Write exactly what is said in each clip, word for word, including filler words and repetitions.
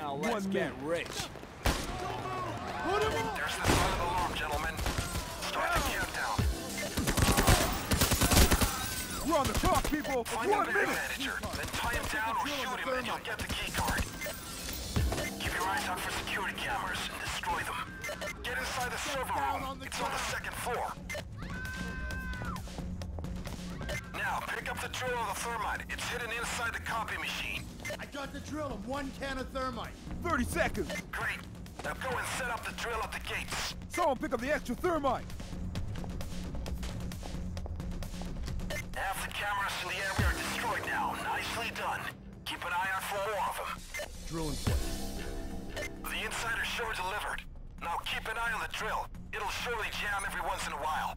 Now let's One get man. rich. Put him on! There's the silent alarm, gentlemen. Start the countdown. We're on the clock, people! Find One the minute! manager, then tie him down or shoot him and you'll get the key card. Keep your eyes out for security cameras and destroy them. Get inside the server room. It's on the second floor. Now, pick up the drill or the thermite. It's hidden inside the copy machine. I got the drill and one can of thermite. thirty seconds! Great. Now go and set up the drill at the gates. Someone pick up the extra thermite! Half the cameras in the area are destroyed now. Nicely done. Keep an eye out for more of them. Drill in place. The insider sure delivered. Now keep an eye on the drill. It'll surely jam every once in a while.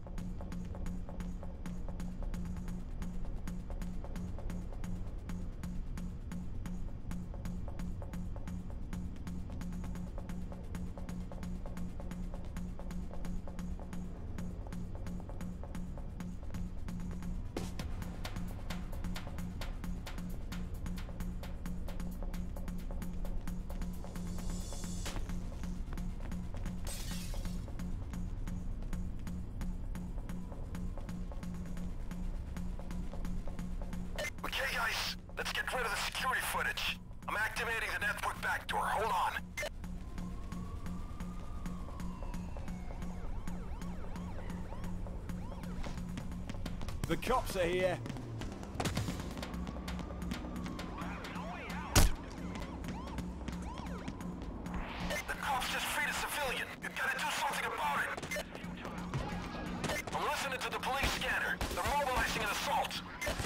Okay, guys, let's get rid of the security footage. I'm activating the network backdoor. Hold on. The cops are here. The cops just freed a civilian. You gotta do something about it. I'm listening to the police scanner. They're mobilizing an assault.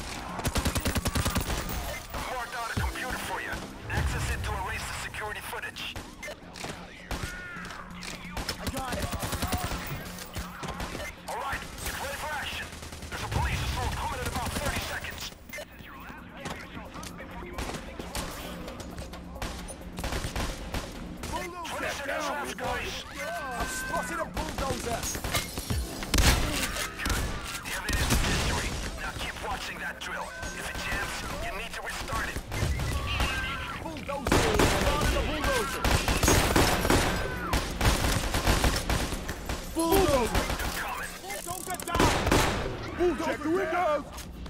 I've marked out a computer for you. Access it to erase the security footage. I got it. All right, get ready for action. There's a police assault coming in about thirty seconds. twenty seconds left, guys. I've spotted a bulldozer. Good. The evidence is history. Now keep watching that drill. If it jams, you need to restart it. Bulldozer. Starting the bulldozer. Bulldozer! They're coming. Bulldozer down. Bulldozer! Check the windows!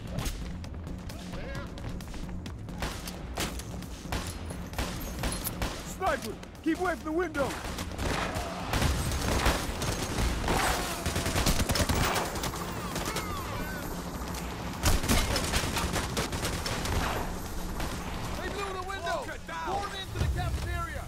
Sniper! Keep away from the window! They blew the window. Poured into the cafeteria.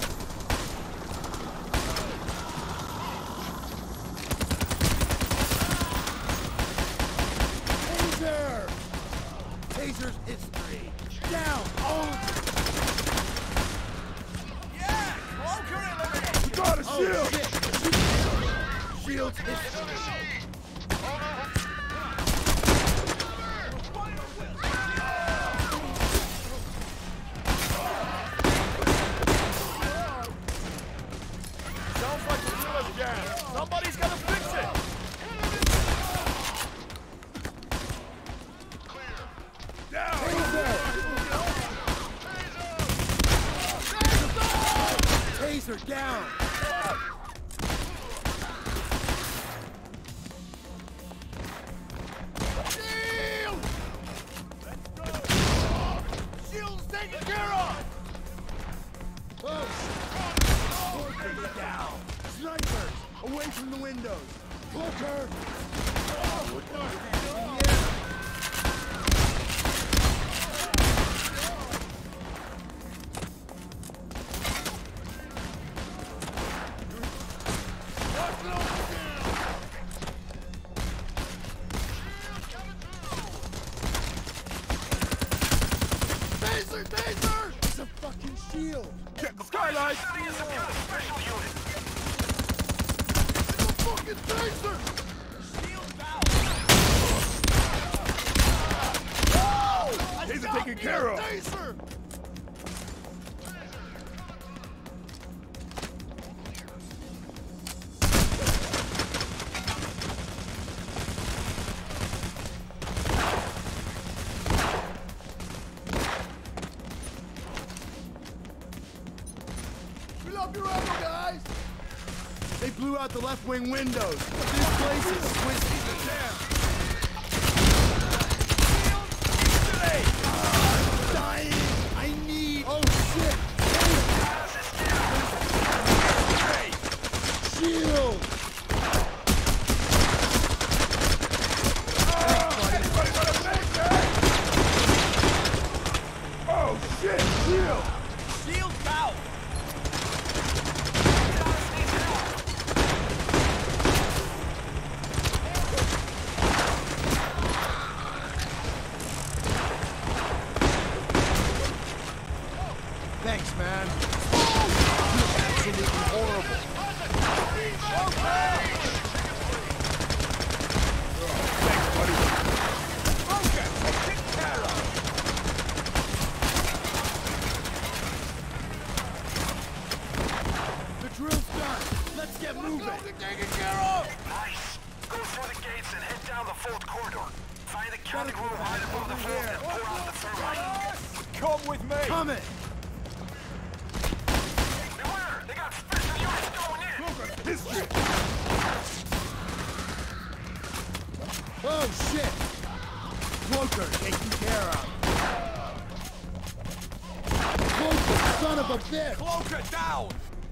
Taser! Taser's history. Down! Oh! Yeah. Cloaker eliminated. We got a Oh, shield! shit! Shield's history. Sounds like the driller's jammed. Somebody's gonna fix it. Down! Taser down! Shield. Let's go. Shield's taken care of. Taser down! Snipers! Away from the windows! Cloaker! Taser! Taser! It's a fucking shield! Check the skylight! Setting us up here a special unit. It's a fucking taser! Shield down. These are taken care of! Taser! Drop your ammo, guys! They blew out the left wing windows. This place is twisted. Damn. I'm dying. I need. Oh shit! Hey. Shield. Oh shit! Shield! Shield down! Thanks, man. Absolutely horrible. Thanks, buddy. Okay, take care of. The drill's done. Let's get moving. Taken care of! Nice. Go through the gates and head down the vault corridor. Find the counting room right above the vault and pour out the thermite. Come with me. Coming. Beware! They got special units going in! History. Oh shit. Cloaker taken care of. Cloaker, son of a bitch. Cloaker down!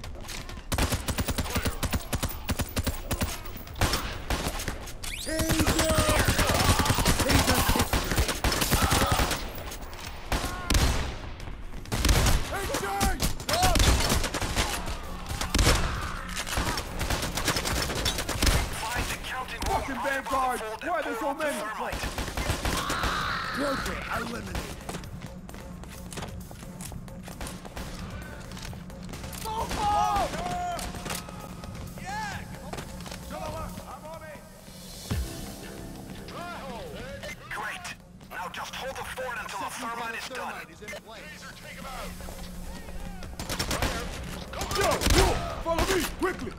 Taser! Taser history. Hey, Jay! Find the counting room Fucking right Vanguard! above the Why vault are there and so pour out the many? thermite. Cloaker eliminated. Great. Now just hold the fort until the thermite is done. Yo, yo! Follow me, quickly!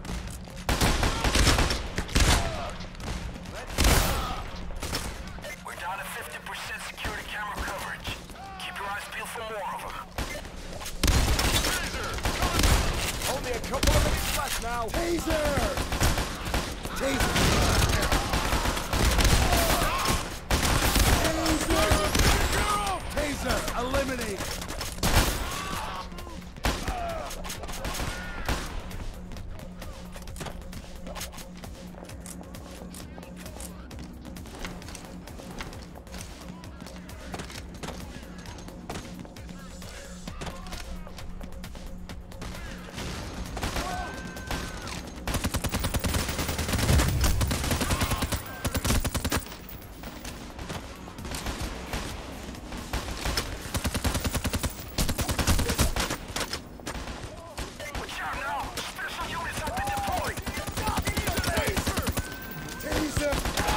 We're down to fifty percent security camera coverage. Keep your eyes peeled for more of them. Only a couple of minutes left now. Taser! Taser! Taser! Taser eliminated. Watch out now! Special units have been deployed! Taser!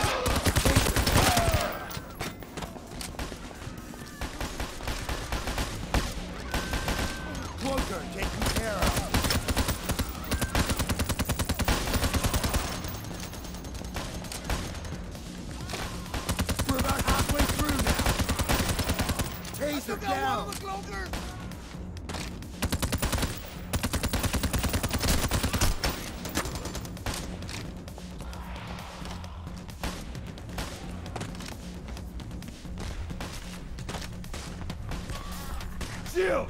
Cloaker taken care of. We're about halfway through now. Taser down. Shield!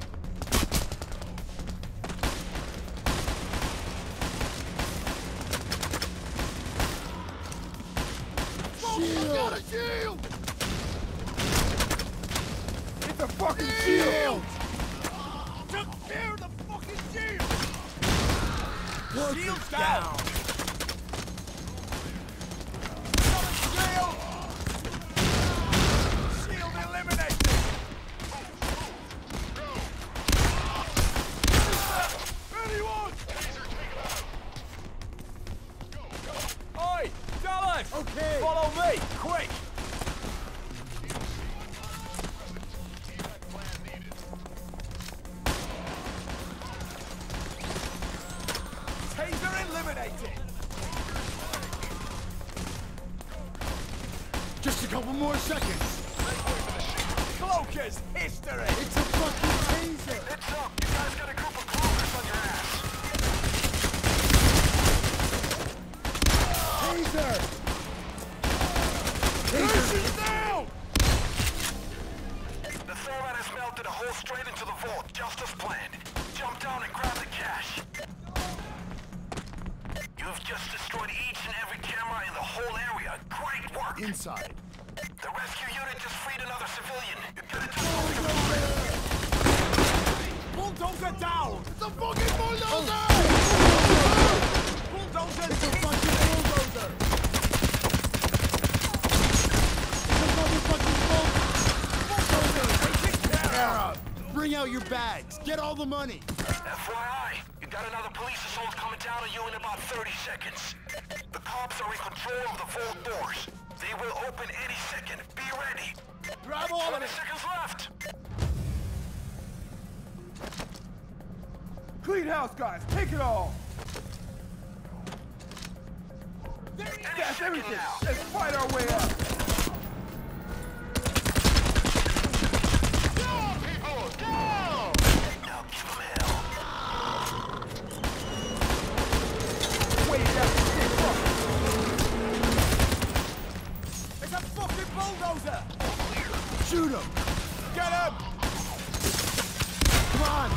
Shield! Shield! It's a fucking shield! Took care of the fucking shield! Cloaker Shield's down. down! Shield! Shield eliminated! Anyone! Oi! Dallas! Okay. Follow me! Quick! Taser eliminated! Just a couple more seconds. Cloaker's history! It's a fucking taser. Heads up! You guys got a group of cloakers on your ass! Just as planned. Jump down and grab the cash. You've just destroyed each and every camera in the whole area. Great work! Inside. The rescue unit just freed another civilian. You gotta do Bulldozer down! It's a fucking bulldozer! Bulldozer! It's a fucking bulldozer! It's a motherfucking bulldozer! Take care of! Bring out your bags. Get all the money. F Y I, you got another police assault coming down on you in about thirty seconds. The cops are in control of the vault doors. They will open any second. Be ready. Grab all of twenty it! seconds left. Clean house, guys. Take it all. Any That's second everything. now. Let's fight our way out. Now give 'em hell. Wait, that's the fuck. It's a fucking bulldozer! Shoot him. Get him! Come on.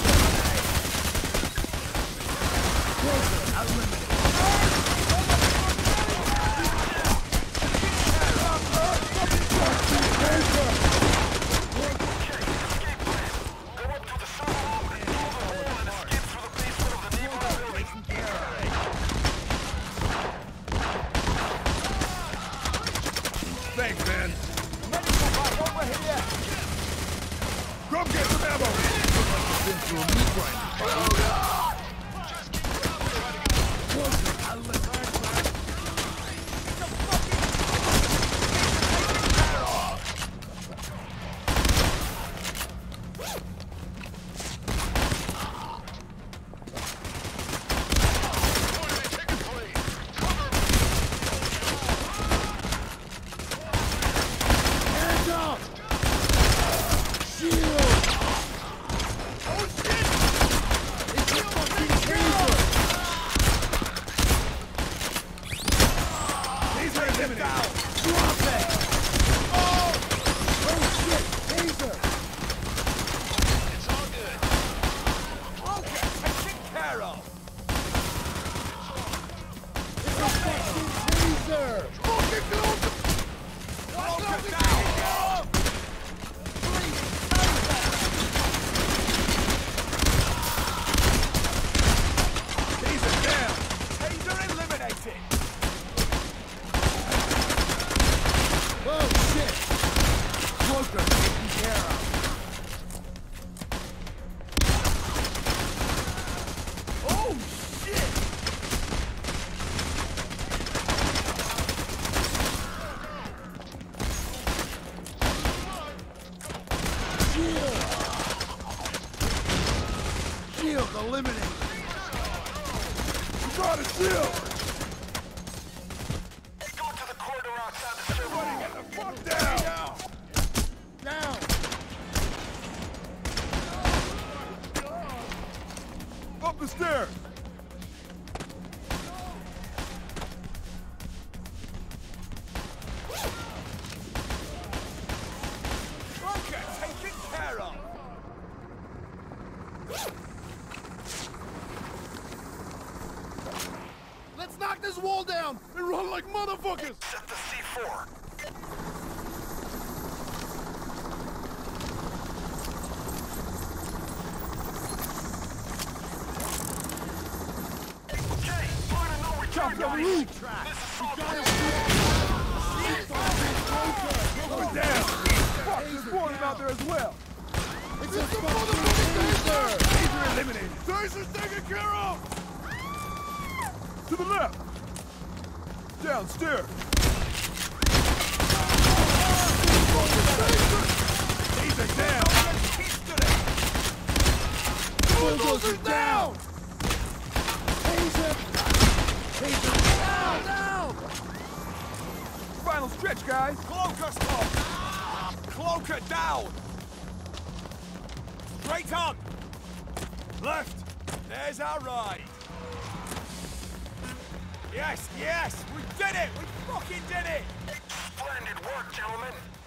Thanks, man. Medical bike over here! Come get some ammo. Been through a meat grinder. Hands up! Shield! Oh shit! It's a fucking taser! These are eliminated. Drop it! Oh! Oh shit! Taser! It's all good. Okay, taken care of! It's a fucking taser! Fucking close! Bulldozer down! Please, Taser down. taser eliminated! Oh shit! Cloaker taken care of. Oh shit! Shield! Shield eliminated. You got a shield. Go to the corridor outside the server room. Get the fuck down. Down! Up the stairs. Okay, taken care of! Let's knock this wall down and run like motherfuckers! Set the C four. Okay, point of no return, Jump the guys. roof. This is all Go down. Fuck, there's more of them out there as well. It's a fucking taser! Taser eliminated. Taser's taken care of. To the left. Downstairs. Taser down. Bulldozer's down! Taser! Taser down! Down! Final stretch, guys. Cloaker stop! Cloaker down! Straight on! Left! There's our ride! Yes, yes! We did it! We fucking did it! splendid work, gentlemen.